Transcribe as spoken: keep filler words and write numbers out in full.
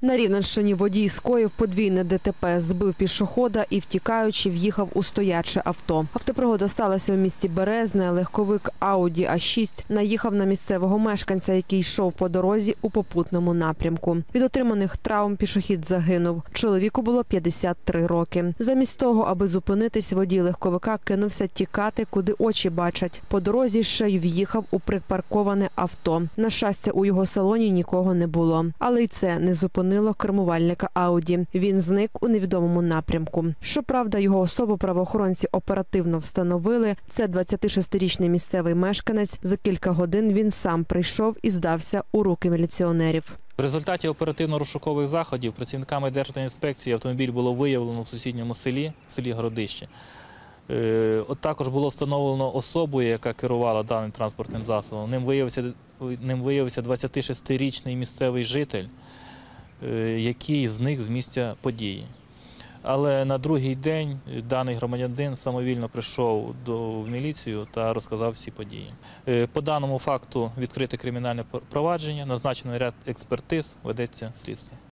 На Рівненщині водій скоїв подвійне ДТП, збив пішохода і, втікаючи, в'їхав у стояче авто. Автопригода сталася у місті Березне. Легковик Ауді А шість наїхав на місцевого мешканця, який йшов по дорозі у попутному напрямку. Від отриманих травм пішохід загинув. Чоловіку було п'ятдесят три роки. Замість того, аби зупинитись, водій легковика кинувся тікати, куди очі бачать. По дорозі ще й в'їхав у припарковане авто. На щастя, у його салоні нікого не було. Але й це не зупинило кермувальника Ауді. Він зник у невідомому напрямку. Щоправда, його особу правоохоронці оперативно встановили. Це двадцятишестирічний місцевий мешканець. За кілька годин він сам прийшов і здався у руки міліціонерів. В результаті оперативно-розшукових заходів працівниками Державтоінспекції автомобіль було виявлено в сусідньому селі, селі Городище. От також було встановлено особу, яка керувала даним транспортним засобом. Ним виявився, ним виявився двадцятишестирічний місцевий житель, який зник з місця події. Але на другий день даний громадянин самовільно прийшов до, в міліцію та розказав всі події. По даному факту відкрите кримінальне провадження, назначено ряд експертиз, ведеться слідство.